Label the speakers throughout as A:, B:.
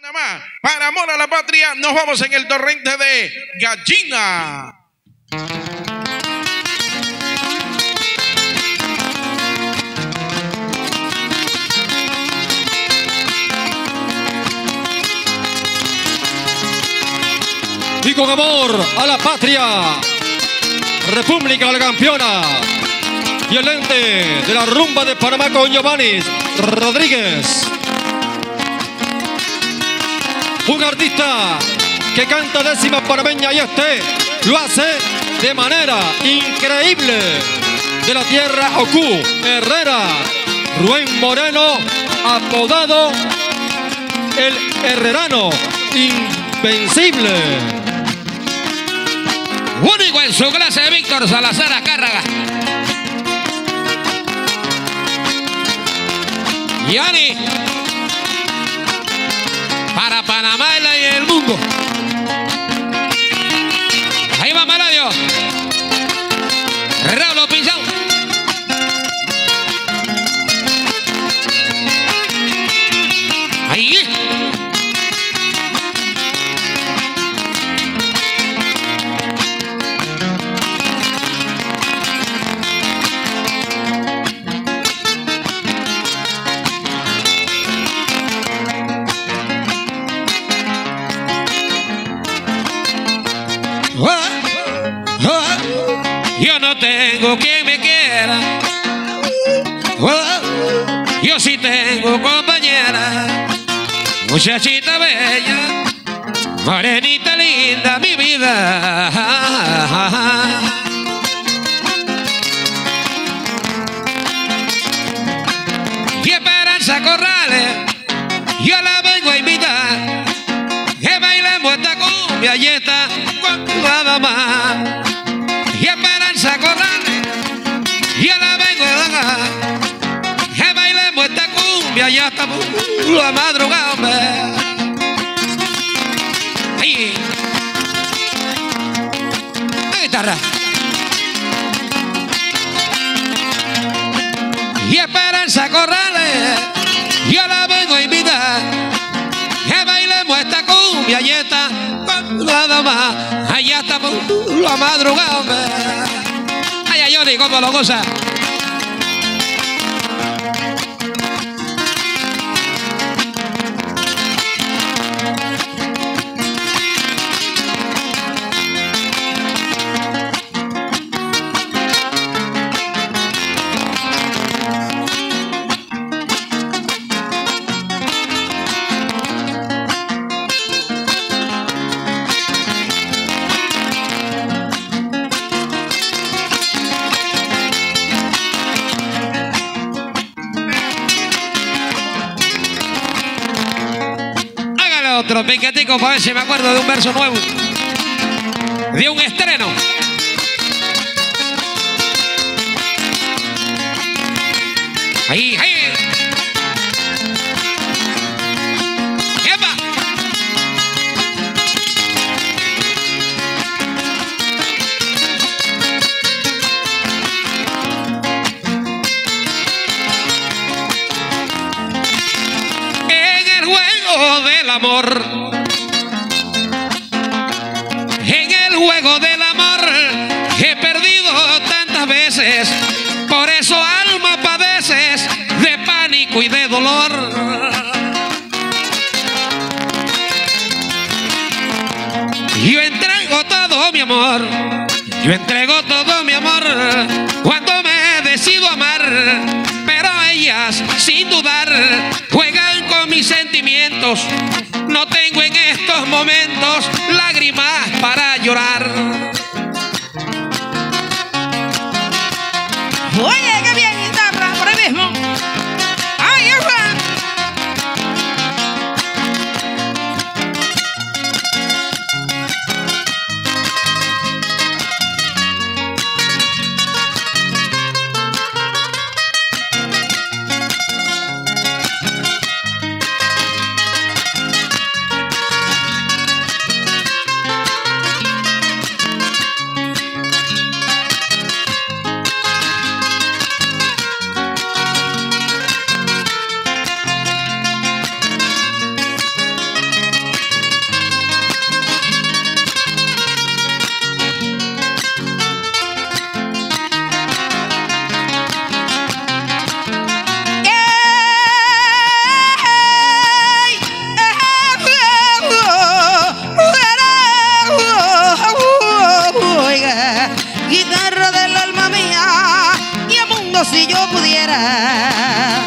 A: Panamá, para amor a la patria, nos vamos en el torrente de Gallina.
B: Y con amor a la patria, República la campeona. Y el ente de la rumba de Panamá con Giovanni Rodríguez. Un artista que canta décima panameña y lo hace de manera increíble. De la tierra Ocú, Herrera, Rubén Moreno, apodado el Herrerano, invencible.
C: Único en su clase de Víctor Salazar Acárraga. Yani para Panamá y el mundo. Ahí va Maradio. Raúl Pinzón. Ahí. Yo no tengo quien me quiera. Yo sí tengo compañera, muchachita bella, morenita linda, mi vida. Y Esperanza Corrales, yo la vengo a invitar, que bailemos esta cumbia y esta nada más. Y Esperanza Corrales, yo la vengo a dar, que bailemos esta cumbia y hasta la madrugada, hombre. Ahí. La guitarra. Y Esperanza Corrales, yo la vengo a invitar, que bailemos esta cumbia y esta nada más. Allá estamos la madrugada, hombre. Ay, Johnny, cómo lo goza. Otro piquetico para ver si me acuerdo de un verso nuevo, de un estreno. Ahí, ahí. ¡Epa! En el juego del amor, en el juego del amor he perdido tantas veces, por eso alma padeces de pánico y de dolor. Yo entrego todo mi amor, yo entrego todo mi amor cuando me decido amar, pero ellas sin dudar juegan con mis sentimientos. No tengo en estos momentos lágrimas para llorar.
D: Oye, qué bien guitarra, por ahí mismo. ¡Ay, pudiera.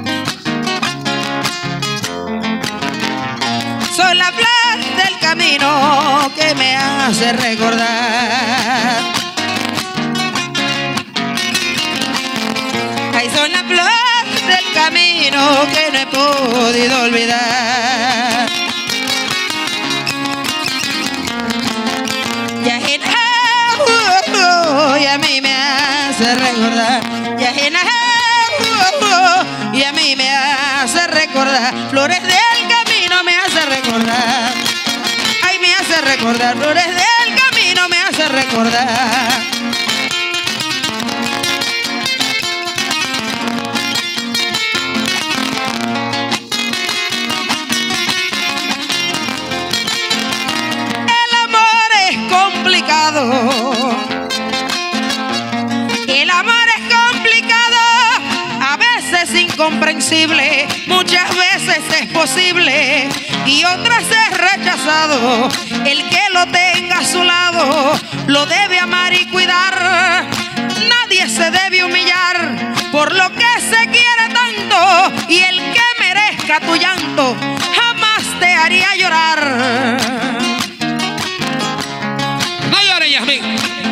D: Soy la flor del camino que me hace recordar. Ay, soy la flor del camino que no he podido olvidar. Y a mí me hace recordar. Y a mí me hace recordar. Flores del camino me hace recordar. Ay, me hace recordar. Flores del camino me hace recordar. El amor es complicado. El amor es complicado, a veces incomprensible, muchas veces es posible y otras es rechazado. El que lo tenga a su lado lo debe amar y cuidar. Nadie se debe humillar por lo que se quiere tanto, y el que merezca tu llanto jamás te haría llorar.
C: No llores, Yasmín.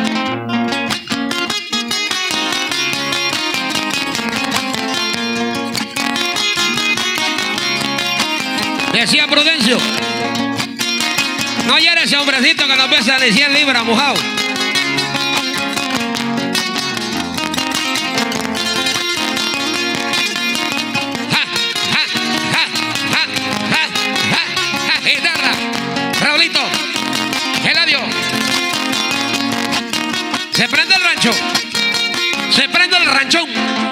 C: Decía Prudencio, no llores ese hombrecito que nos pesa de 100 libras mojado. Guitarra, Raulito, Eladio. Se prende el rancho, se prende el ranchón.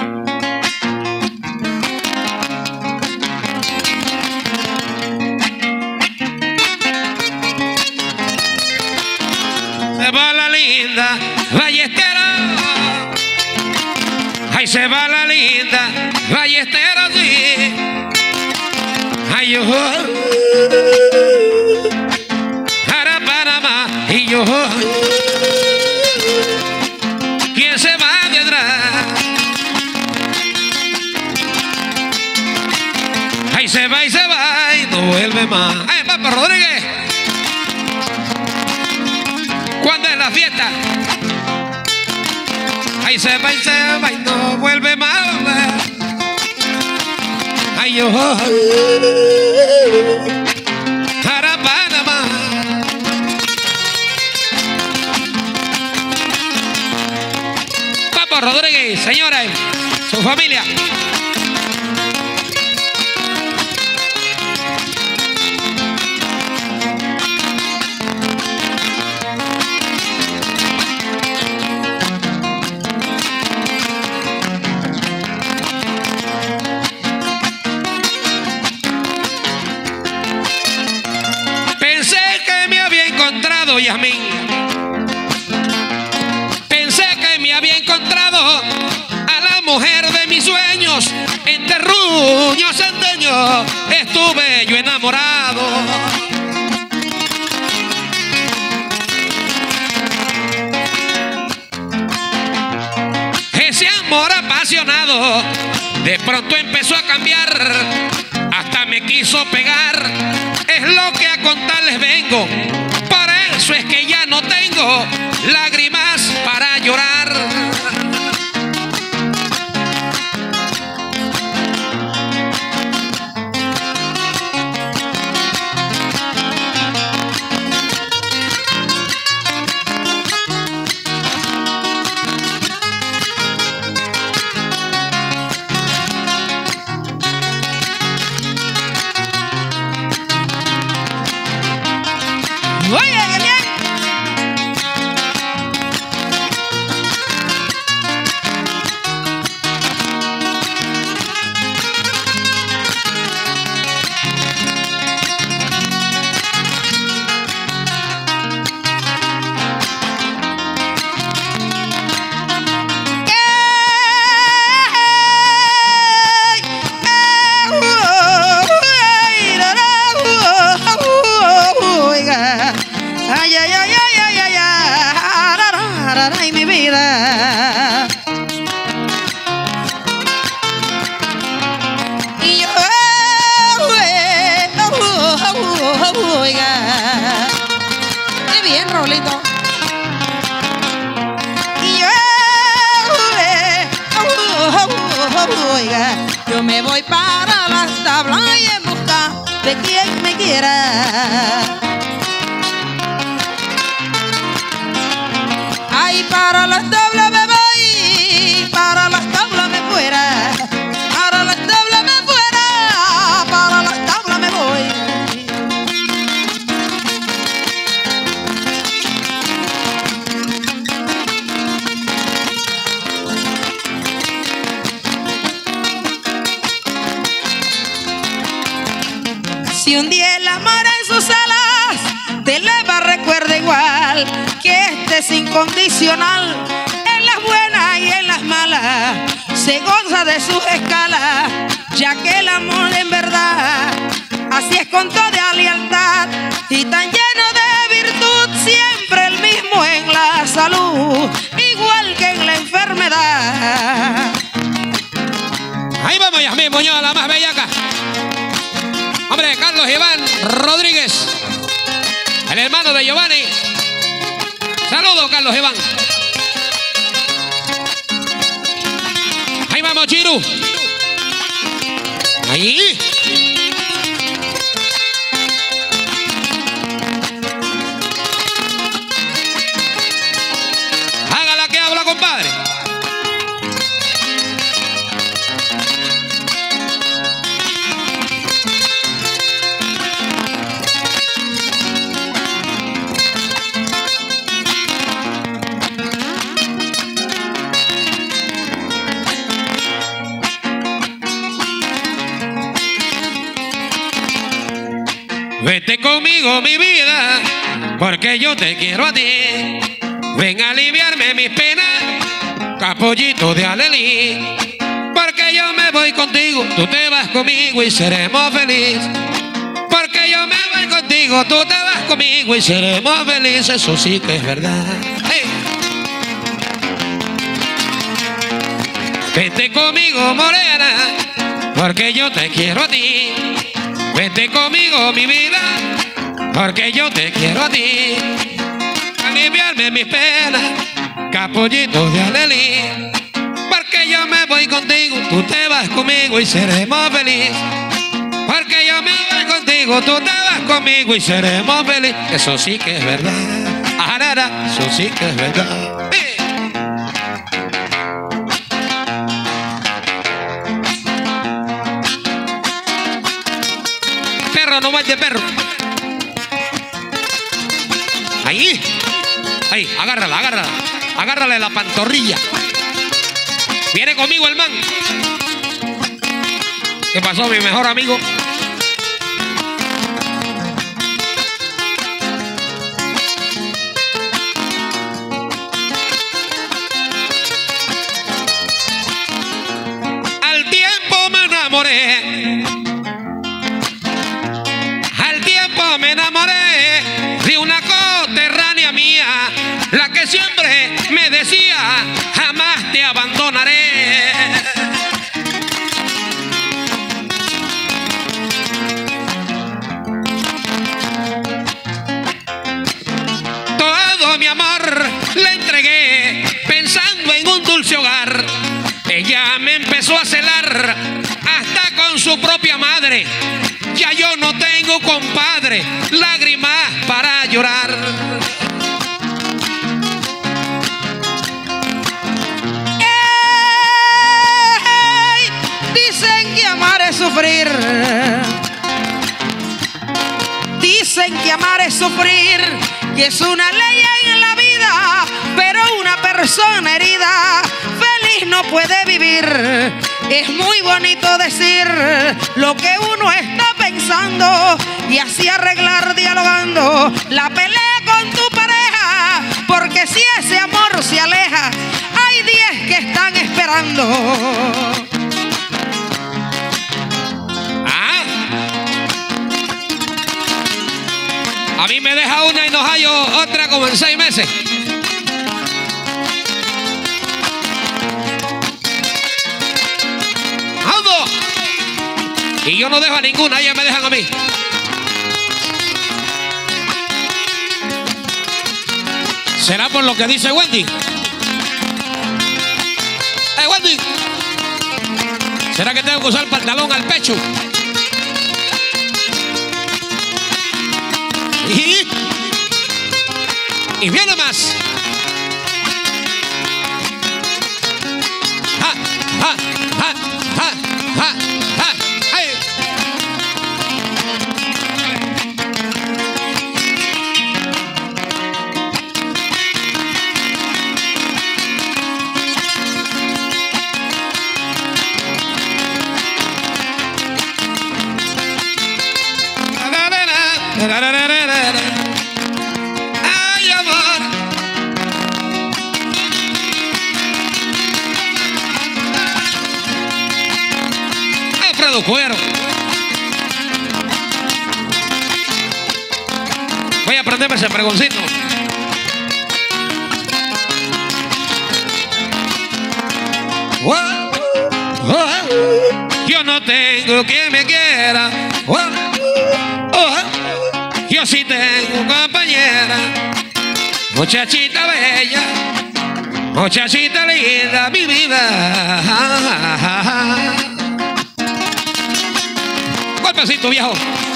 C: Se va la linda ballestera, ay, se va la linda ballestera, sí. Ay, yo, para Panamá, y yo, ¿quién se va detrás? Ay, se va y no vuelve más. Ay, Papa Rodríguez. ¿Cuándo es la fiesta? Ahí se va y no vuelve más. Ay, yo, para Panamá. Papa Rodríguez, señora, su familia. Yasmín, pensé que me había encontrado a la mujer de mis sueños. En terruño centeño estuve yo enamorado. Ese amor apasionado de pronto empezó a cambiar, hasta me quiso pegar. Es lo que a contarles vengo. Para eso es que ya no tengo lágrimas para llorar.
D: Oye, bien. oiga. Qué bien, Raulito. Y oiga, yo me voy para las tablas y en busca de quien me quiera. Ay, para las tablas me voy, para las tablas me fuera, para las tablas me fuera, para las tablas me voy. Si un día el amor en sus alas te eleva, recuerda igual que este es incondicional. En las buenas y en las malas se goza de sus escalas, ya que el amor en verdad así es con toda lealtad y tan lleno de virtud, siempre el mismo en la salud, igual que en la enfermedad.
C: Ahí vamos, Yasmín Muñoz, la más bellaca. Hombre, Carlos Iván Rodríguez, el hermano de Giovanni. Saludos, Carlos Iván. Ahí vamos, Chiru. Ahí. Hágala que habla, compadre. Vete conmigo, mi vida, porque yo te quiero a ti. Ven a aliviarme mis penas, capullito de Alelí. Porque yo me voy contigo, tú te vas conmigo y seremos felices. Porque yo me voy contigo, tú te vas conmigo y seremos felices. Eso sí que es verdad. Hey. Vete conmigo, morena, porque yo te quiero a ti. Vete conmigo, mi vida, porque yo te quiero a ti. Aliviarme mis penas, capullito de Alelí. Porque yo me voy contigo, tú te vas conmigo y seremos felices. Porque yo me voy contigo, tú te vas conmigo y seremos felices. Eso sí que es verdad. Arara, eso sí que es verdad. No más de perro. Ahí. Ahí, agárrala, agárrala. Agárrale la pantorrilla. Viene conmigo el man. ¿Qué pasó, mi mejor amigo? Al tiempo me enamoré. Me enamoré de una coterránea mía, la que siempre me decía, jamás te abandonaré. Todo mi amor le entregué pensando en un dulce hogar. Ella me empezó a celar hasta con su propia madre. Ya yo no tengo, compadre, lágrimas para llorar.
D: ¡Ey! Dicen que amar es sufrir. Dicen que amar es sufrir, que es una ley en la vida, pero una persona herida feliz no puede vivir. Es muy bonito decir lo que uno está pensando y así arreglar dialogando la pelea con tu pareja, porque si ese amor se aleja, hay 10 que están esperando.
C: A mí me deja una y no hallo otra como en 6 meses. Y yo no dejo a ninguna, ellas me dejan a mí. ¿Será por lo que dice Wendy? Wendy, ¿será que tengo que usar pantalón al pecho? Y viene más. Ja, ja, ja, ja, ja, ja. ¡Ay! Ay, amor. Alfredo Cuero. Voy a aprenderme ese pregoncito. Yo no tengo quien me quiera. Yo sí tengo compañera, muchachita bella, muchachita linda, mi vida. Golpecito, viejo.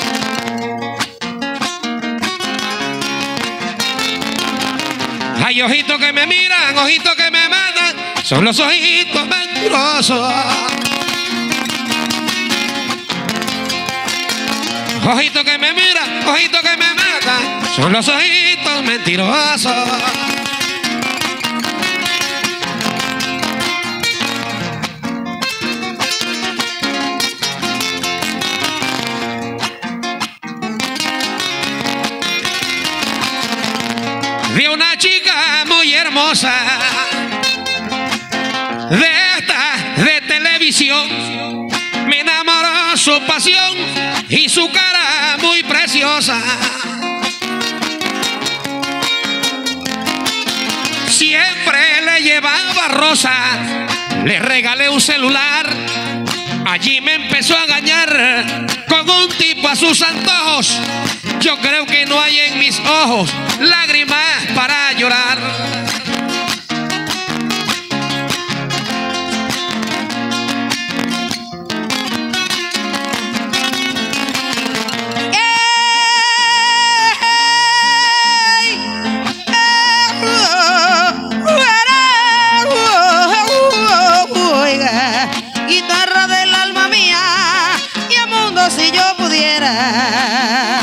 C: Hay ojitos que me miran, ojitos que me matan, son los ojitos mentirosos. Ojito que me mira, ojito que me mata, son los ojitos mentirosos. Vi una chica muy hermosa de televisión, me enamoró su pasión y su cara muy preciosa. Siempre le llevaba rosa, le regalé un celular. Allí me empezó a engañar con un tipo a sus antojos. Yo creo que no hay en mis ojos lágrimas para llorar.
D: Guitarra del alma mía, y el mundo si yo pudiera.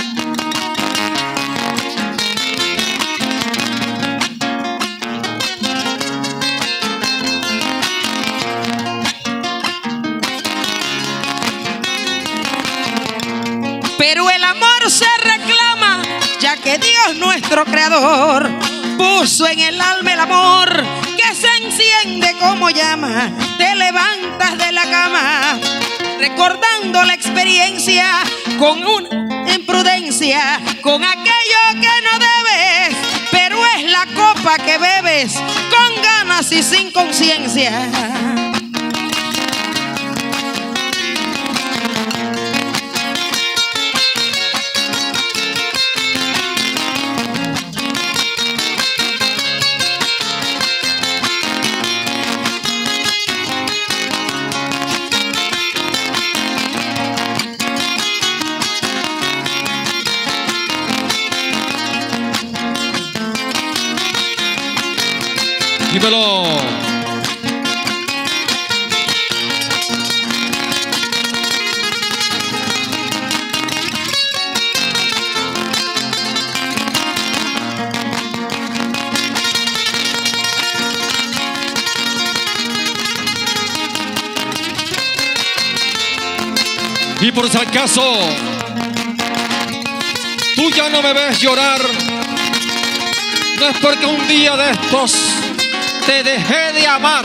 D: Pero el amor se reclama, ya que Dios nuestro creador puso en el alma el amor que se enciende como llama. Te levantas de la cama recordando la experiencia con una imprudencia, con aquello que no debes, pero es la copa que bebes con ganas y sin conciencia.
B: Dímelo. Y por si acaso tú ya no me ves llorar, no es porque un día de estos te dejé de amar,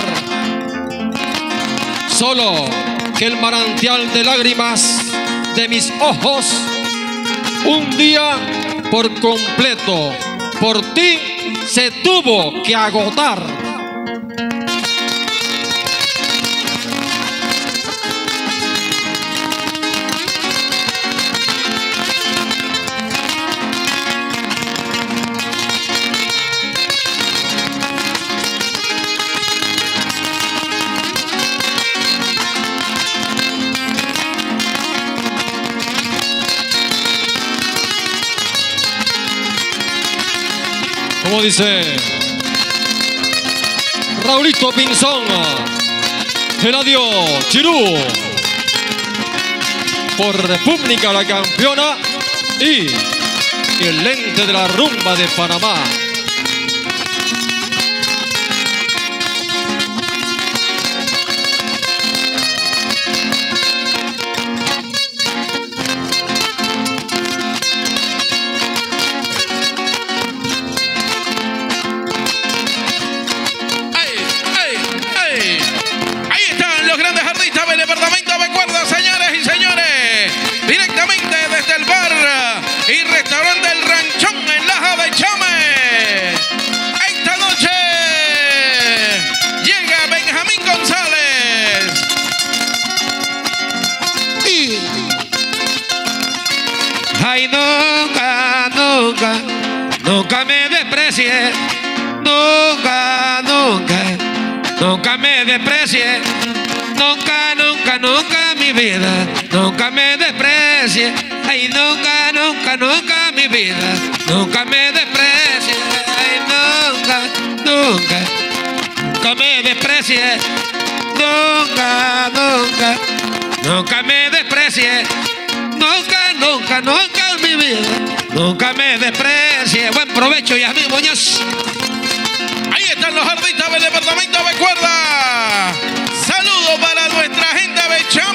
B: solo que el manantial de lágrimas de mis ojos un día por completo por ti se tuvo que agotar. como dice Raulito Pinzón, Eladio Chirú, por República la Campeona y el lente de la rumba de Panamá.
A: Y restaurante El Ranchón en Laja de Chame. Esta noche llega Benjamín González.
C: Y ay, nunca, nunca, nunca me desprecie. Nunca, nunca, nunca me desprecie. Nunca, nunca, nunca mi vida, nunca me desprecie. Ay, nunca, nunca, nunca mi vida, nunca me desprecie. Ay, nunca, nunca, nunca me desprecie. Nunca, nunca, nunca me desprecie. Nunca, nunca, nunca mi vida, nunca me desprecie. Buen provecho, Yasmín Muñoz.
A: Ahí están los artistas del departamento de Cuerda. Saludos para nuestra gente de Chame.